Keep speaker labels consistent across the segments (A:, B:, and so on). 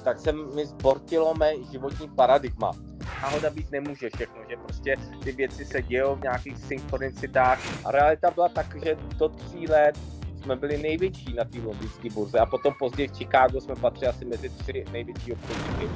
A: tak se mi zbortilo mé životní paradigma. Náhoda být nemůže všechno, že prostě ty věci se dějou v nějakých synchronicitách a realita byla tak, že do 3 let jsme byli největší na té londýnské burze a potom později v Chicagu jsme patřili asi mezi 3 největší obchodníky.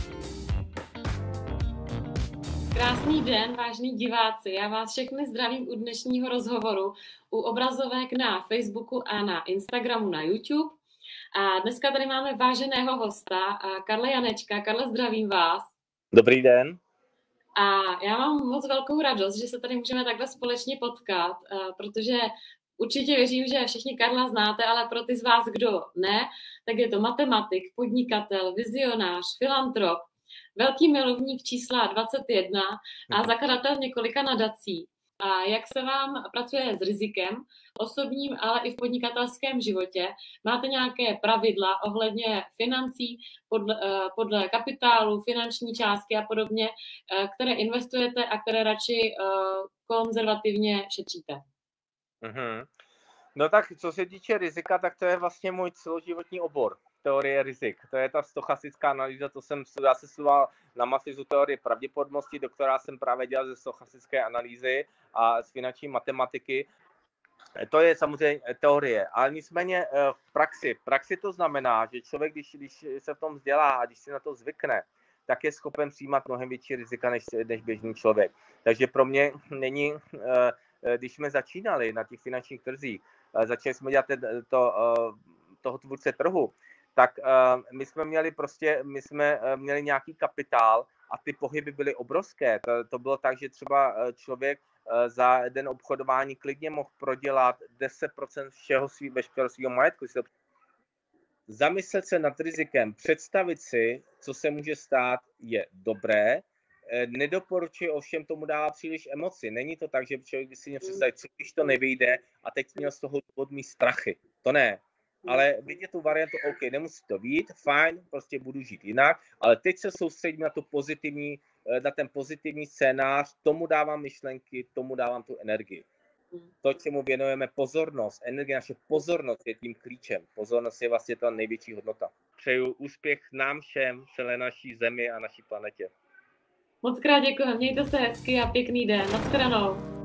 B: Krásný den, vážní diváci. Já vás všechny zdravím u dnešního rozhovoru u obrazovek na Facebooku a na Instagramu, na YouTube. A dneska tady máme váženého hosta, Karla Janečka. Karle, zdravím vás.
A: Dobrý den.
B: A já mám moc velkou radost, že se tady můžeme takhle společně potkat, protože určitě věřím, že všichni Karla znáte, ale pro ty z vás, kdo ne, tak je to matematik, podnikatel, vizionář, filantrop, velký milovník čísla 21 a zakladatel několika nadací. A jak se vám pracuje s rizikem, osobním, ale i v podnikatelském životě? Máte nějaké pravidla ohledně financí, podle kapitálu, finanční částky a podobně, které investujete a které radši konzervativně šetříte?
A: No tak, co se týče rizika, tak to je vlastně můj celoživotní obor. Teorie rizik. To je ta stochastická analýza, já se studoval na masteru teorie pravděpodobnosti, doktora jsem právě dělal ze stochastické analýzy a z finanční matematiky. To je samozřejmě teorie, ale nicméně v praxi to znamená, že člověk, když se v tom vzdělá a když si na to zvykne, tak je schopen přijímat mnohem větší rizika než běžný člověk. Takže pro mě není, když jsme začínali na těch finančních trzích, začali jsme dělat toho tvůrce trhu, tak my jsme měli nějaký kapitál a ty pohyby byly obrovské. To bylo tak, že třeba člověk za den obchodování klidně mohl prodělat 10% veškerého svého majetku. Zamyslet se nad rizikem, představit si, co se může stát, je dobré. Nedoporučuji, ovšem tomu dává příliš emoci. Není to tak, že člověk by si měl představit, co když to nevyjde a teď měl z toho důvodu mít strachy. To ne. Ale vidět tu variantu, OK, nemusí to vyjít, fajn, prostě budu žít jinak, ale teď se soustředím na ten pozitivní scénář, tomu dávám myšlenky, tomu dávám tu energii. To, čemu věnujeme pozornost, energie, naše pozornost je tím klíčem. Pozornost je vlastně ta největší hodnota. Přeju úspěch nám všem, celé naší zemi a naší planetě.
B: Moc krát děkuji, mějte se hezky a pěkný den. Nashledanou.